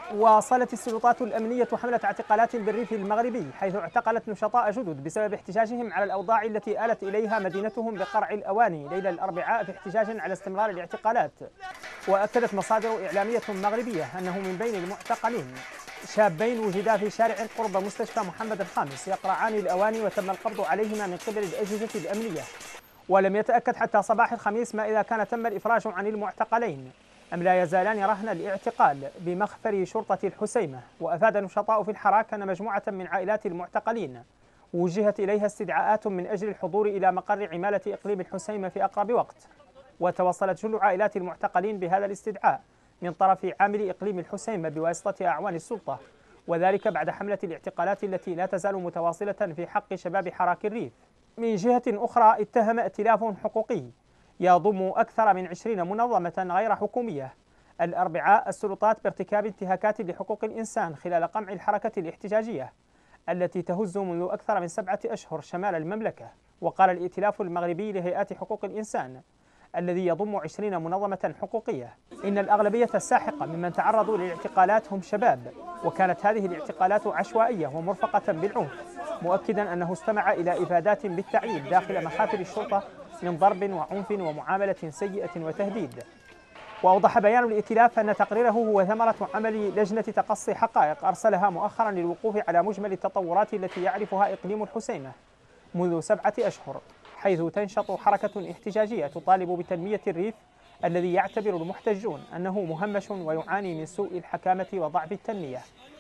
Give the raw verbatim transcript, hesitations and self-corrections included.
واصلت السلطات الأمنية حملة اعتقالات بالريف المغربي، حيث اعتقلت نشطاء جدد بسبب احتجاجهم على الأوضاع التي آلت إليها مدينتهم بقرع الأواني ليلة الأربعاء في احتجاج على استمرار الاعتقالات. وأكدت مصادر إعلامية مغربية أنه من بين المعتقلين شابين وجدا في شارع قرب مستشفى محمد الخامس يقرعان الأواني، وتم القبض عليهما من قبل الأجهزة الأمنية. ولم يتأكد حتى صباح الخميس ما إذا كان تم الإفراج عن المعتقلين أم لا يزالان رهن الاعتقال بمخفر شرطة الحسيمة. وأفاد نشطاء في الحراك أن مجموعة من عائلات المعتقلين وجهت إليها استدعاءات من أجل الحضور إلى مقر عمالة إقليم الحسيمة في أقرب وقت. وتوصلت جل عائلات المعتقلين بهذا الاستدعاء من طرف عامل إقليم الحسيمة بواسطة أعوان السلطة، وذلك بعد حملة الاعتقالات التي لا تزال متواصلة في حق شباب حراك الريف. من جهة أخرى، اتهم ائتلاف حقوقي يضم أكثر من عشرين منظمة غير حكومية الأربعاء السلطات بارتكاب انتهاكات لحقوق الإنسان خلال قمع الحركة الاحتجاجية التي تهز منذ أكثر من سبعة أشهر شمال المملكة. وقال الائتلاف المغربي لهيئات حقوق الإنسان الذي يضم عشرين منظمة حقوقية إن الأغلبية الساحقة ممن تعرضوا للاعتقالات هم شباب، وكانت هذه الاعتقالات عشوائية ومرفقة بالعنف، مؤكدا أنه استمع إلى إفادات بالتعيين داخل مخافر الشرطة من ضرب وعنف ومعاملة سيئة وتهديد. وأوضح بيان الائتلاف أن تقريره هو ثمرة عمل لجنة تقصي حقائق أرسلها مؤخرا للوقوف على مجمل التطورات التي يعرفها إقليم الحسيمة منذ سبعة أشهر، حيث تنشط حركة احتجاجية تطالب بتنمية الريف الذي يعتبر المحتجون أنه مهمش ويعاني من سوء الحكامة وضعف التنمية.